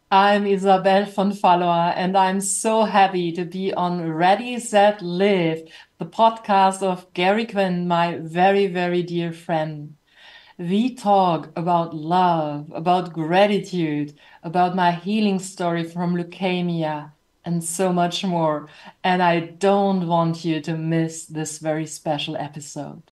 I'm Isabelle Von Fallois, and I'm so happy to be on Ready, Set, Live, the podcast of Gary Quinn, my very, very dear friend. We talk about love, about gratitude, about my healing story from leukemia, and so much more. And I don't want you to miss this very special episode.